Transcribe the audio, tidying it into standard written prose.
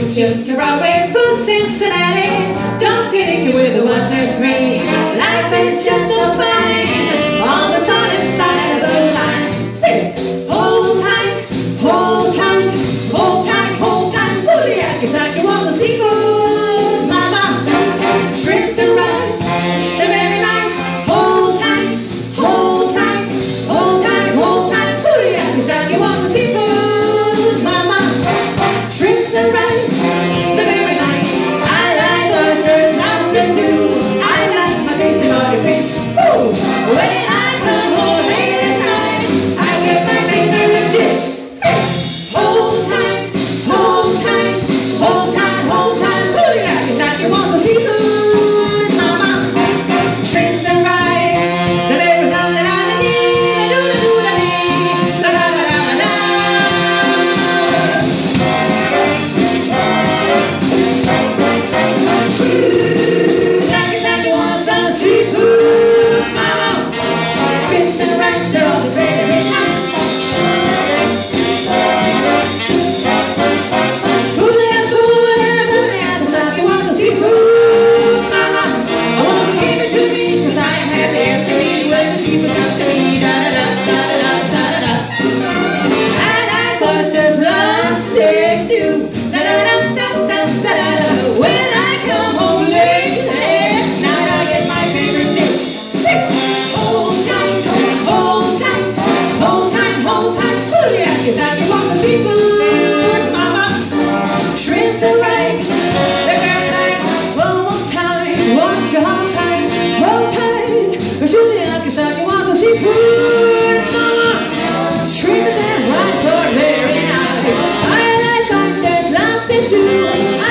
Chip to Broadway, food Cincinnati. Don't get it with the 1, 2, 3. Life is just so fine on the solid side of the line. Hey, hold tight, hold tight, hold tight, hold tight. Pouliak is like you want the seafood, mama. Shrimps and rice, they're very nice. Hold tight, hold tight, hold tight, hold tight. Pouliak is like you want the seafood, mama. Shrimps and rice, they're very nice. I like oysters, lobsters too. I like my tasty body fish. Ooh, when I come home late at night, I get my favorite dish, fish. Hold tight, hold tight, hold tight, hold tight. Pouliak is like you want the seafood, mama. Shrimps and rice, they're very nice. Seafood, mama. Shrimps and rice, they're always very nice. Pouliak, Pouliak, it's like you want the seafood, mama. I want you to give it to me, 'cause I am happy as can be when the seafood comes to me. Da da da da da da da da. I like oysters, lobsters too. Da da da da da da da. When I come home late at night, I get my favorite dish, fish. Hold tight, hold tight, hold tight, hold tight. Pouliak is like you want the seafood, mama. Shrimps and rice, they're very nice. Hold tight, watch your hold tight, hold tight. Pouliak is like you want the seafood, mama. Shrimps and rice are very nice. I like oysters, lobsters too.